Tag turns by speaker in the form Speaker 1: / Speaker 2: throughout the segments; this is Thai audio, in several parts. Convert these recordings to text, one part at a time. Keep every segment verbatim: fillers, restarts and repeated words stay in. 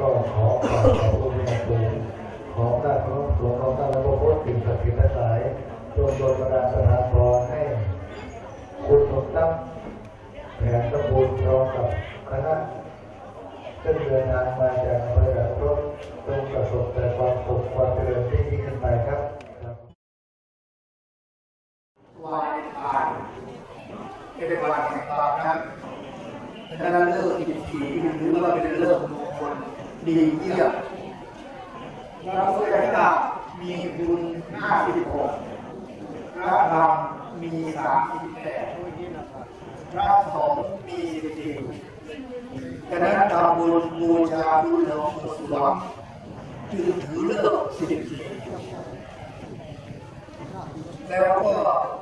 Speaker 1: ก็ขอขอบคุณในตัวของท่านพระสงฆ์ของท่านพระพุทธสิ่งศักดิ์สิทธิ์ทั้งหลายจงโดนบันดาลประทานพรให้คุณสมตั้งแผ่นสมบูรณ์พร้อมกับคณะซึ่งเดินทางมาจากอำเภอด่านรถจงประสบแต่ความสุขความเจริญที่ยิ่งขึ้นไปครับ
Speaker 2: วันผ่านเป็นวันแห่งความรักเป็นเรื่องที่ดีหรือว่าเป็นเรื่องมงคลดีเยี่ยมพระพุทธเจ้ามีบุญห้าสิบหกพระธรรมมีสามสิบแปดพระสงฆ์มีสิบสี่ฉะนั้นทำบุญบูชาบุญหลวงปู่สวงจึงถือเลิกสิบสี่แล้วก็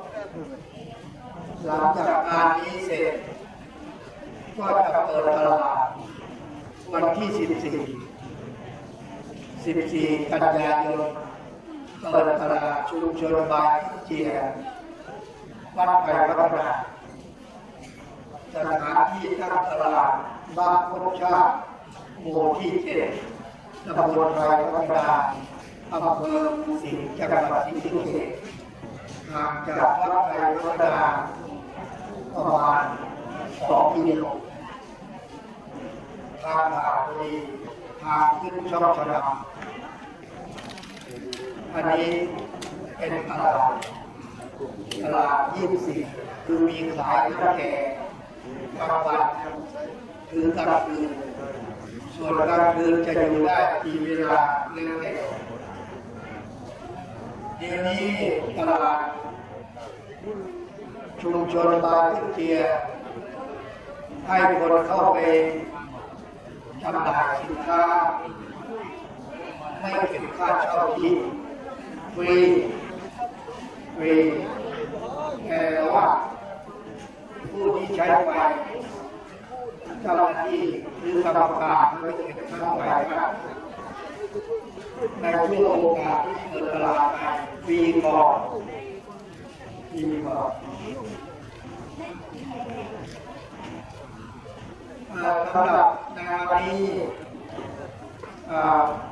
Speaker 2: หลังจากงานนี้เสร็จก็จะเปิดตลาดวันที่สิบสี่ สิบสี่กันยายนเปิดตลาดชุมชนบางเจียวัดไผ่พัฒนาสถานที่ตั้งตลาดบ้านพุทธชาติหมู่ที่เจ็ดตำบลไผ่พัฒนาอำเภอสิงห์จังหวัดศรีสะเกษห่างจากวัดไผ่พัฒนาประมาณสองกิโลทางผ่านดีทางขึ้นช่องชลาอันนี้เป็นตลาดตลาดยี่สิบสี่คือมีขายข้าวแกงกลางวันถึงกลางคืนส่วนกลางคืนจะอยู่ได้กี่เวลาเรื่องแต่เดี๋ยวนี้ตลาดชุมชนบางเจียให้คนเข้าไปจำหน่ายสินค้าไม่เก็บค่าเช่าที่ฟรีฟรีแต่ว่าผู้ที่ใช้ไฟเจ้าหน้าที่หรือกรรมการไม่เก็บค่าไฟครับในช่วงโอกาสที่เปิดตลาดฟรีก่อนฟรีก่อนสำหรับในวันนี้